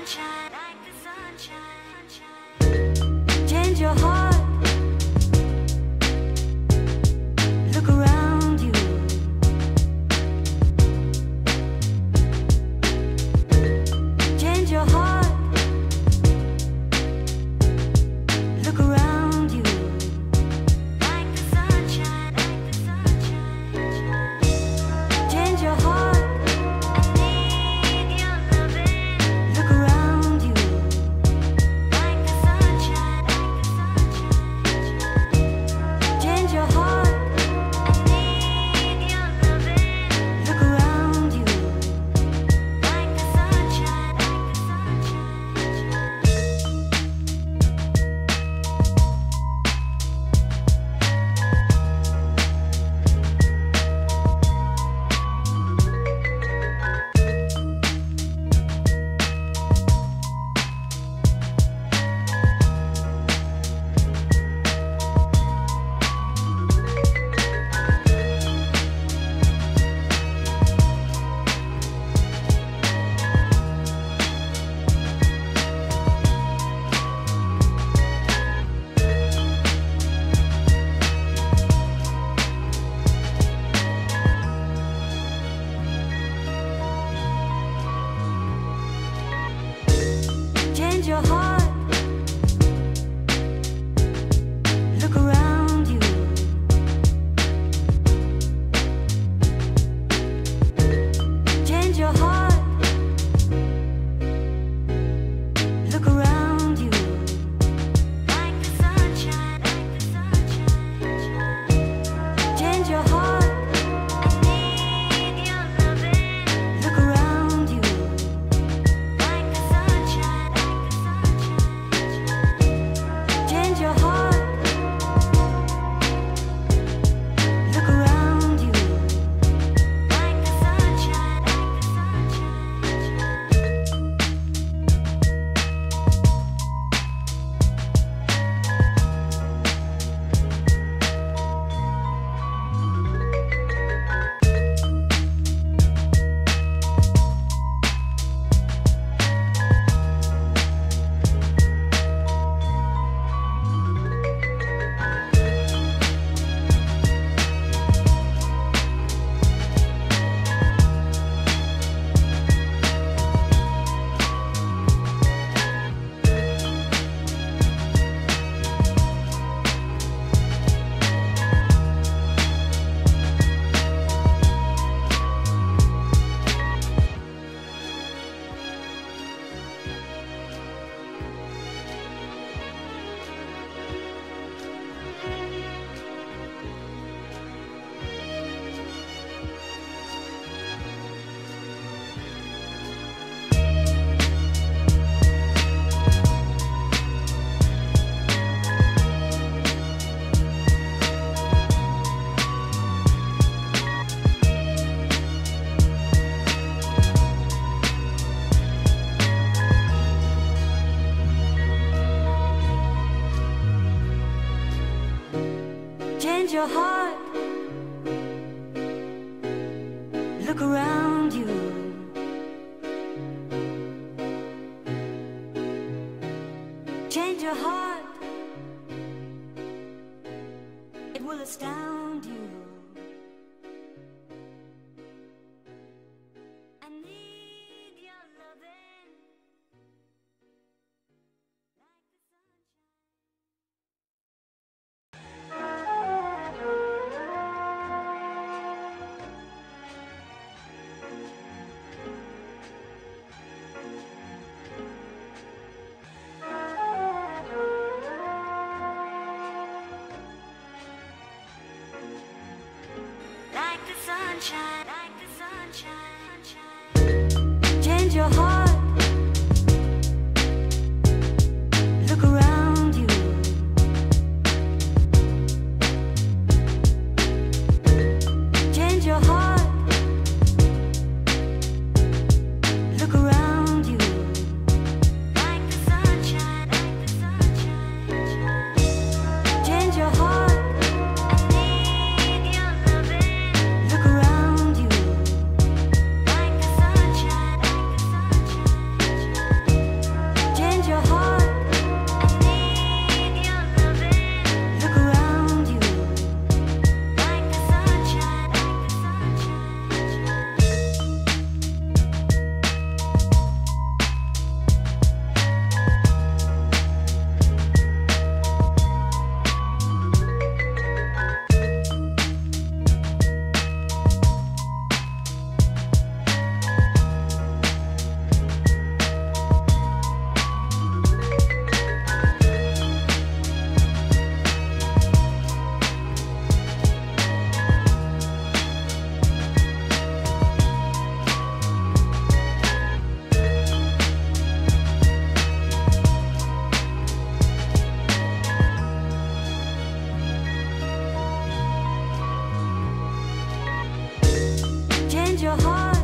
Change your heart. Look around you. Change your heart. Look around you. Like the sunshine, like the sunshine. Change your heart. I need your loving. Look around you. Like the sunshine, like the sunshine. Change your heart. I need your loving. Look around you. Like the sunshine, like the change your heart. Look around you. Change your heart. Look around you. Like the sunshine, like the sunshine. Change your heart. I need your loving. Look around you. Like the sunshine, like the sunshine. Change your heart. Look around you. Like the sunshine, like the change your heart. Look around you. Change your heart. It will astound you. I need your loving. Like the sunshine. need your heart.